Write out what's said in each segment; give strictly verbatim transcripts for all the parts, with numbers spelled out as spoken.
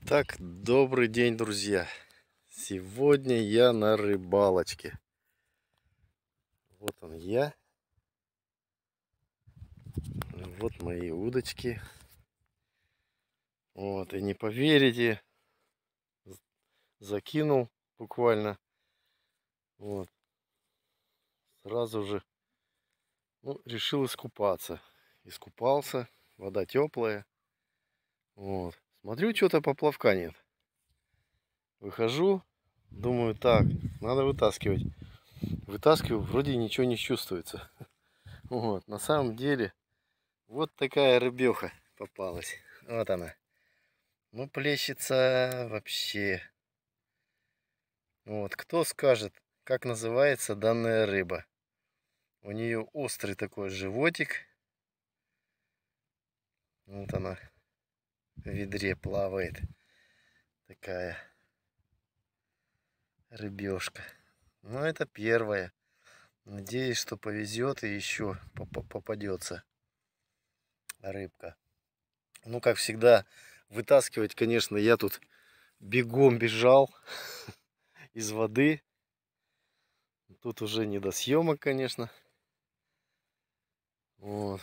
Итак, добрый день, друзья. Сегодня я на рыбалочке. Вот он я. Вот мои удочки. Вот, и не поверите, закинул буквально. Вот. Сразу же, ну, решил искупаться. Искупался, вода теплая. Вот. Смотрю, что-то поплавка нет. Выхожу, думаю, так, надо вытаскивать. Вытаскиваю, вроде ничего не чувствуется. Вот, на самом деле, вот такая рыбеха попалась. Вот она. Ну, плещется вообще. Вот, кто скажет, как называется данная рыба? У нее острый такой животик. Вот она в ведре плавает. Такая рыбешка. Ну, это первая. Надеюсь, что повезет и еще попадется рыбка. Ну, как всегда, вытаскивать, конечно, я тут бегом бежал из воды. Тут уже не до съемок, конечно. Вот.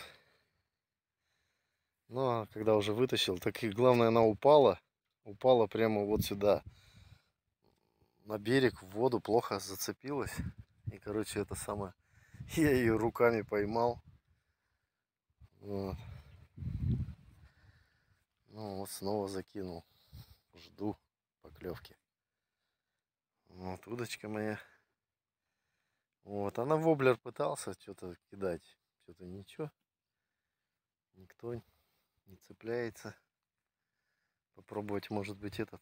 Ну, а когда уже вытащил, так и главное, она упала. Упала прямо вот сюда. На берег, в воду, плохо зацепилась. И, короче, это самое... Я ее руками поймал. Вот. Ну, вот снова закинул. Жду поклевки. Вот удочка моя. Вот, она воблер пытался что-то кидать. Что-то ничего. Никто не цепляется. Попробовать, может быть, этот.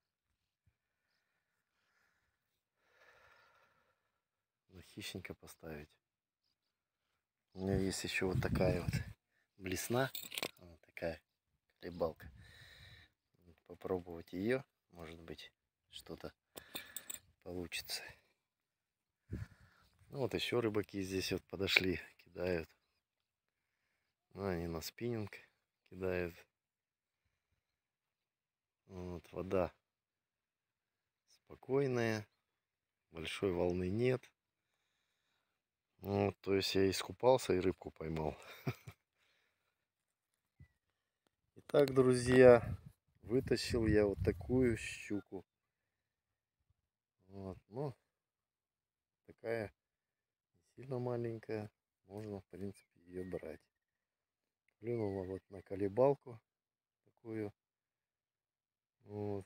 На хищника поставить. У меня есть еще вот такая вот блесна. Вот такая рыбалка. Попробовать ее. Может быть, что-то получится. Ну, вот еще рыбаки здесь вот подошли, кидают. Ну, они на спиннинг кидают. Вот, вода спокойная. Большой волны нет. Вот, то есть я искупался и рыбку поймал. Итак, друзья, вытащил я вот такую щуку. Вот, ну, такая не сильно маленькая. Можно, в принципе, ее брать. Клюнула вот на колебалку такую. Вот.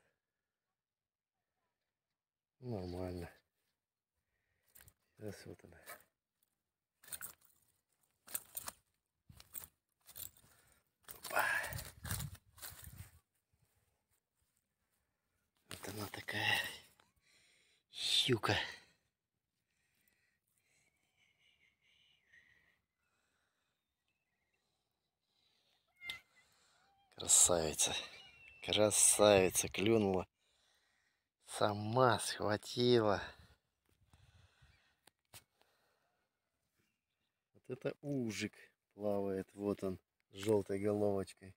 Нормально. Сейчас вот она. Опа. Вот она такая щука. Красавица. Красавица клюнула. Сама схватила. Вот это ужик плавает. Вот он с желтой головочкой.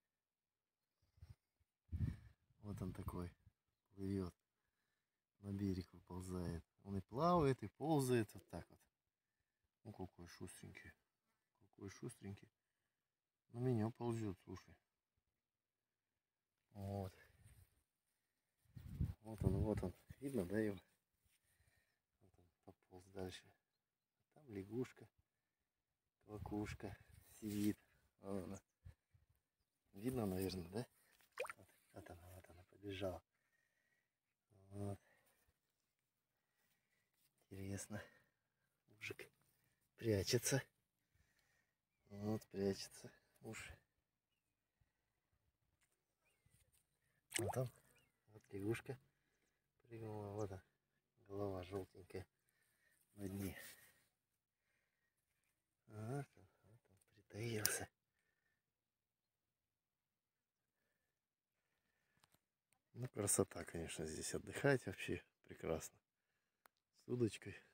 Вот он такой плывет. На берег выползает. Он и плавает, и ползает. Вот так вот. Ну какой шустренький. Какой шустренький. На меня ползет, слушай. Вот. Вот он, вот он. Видно, да, его? Вот он пополз дальше. Там лягушка, квакушка сидит. Вот она. Видно, наверное, да? Вот, вот она, вот она побежала. Вот. Интересно. Ужик прячется. Вот, прячется. Уж. Вот он. Вот лягушка прыгнула. Вот она. Голова желтенькая на дне. Вот он, вот он притаился. Ну, красота, конечно, здесь отдыхать вообще прекрасно. С удочкой.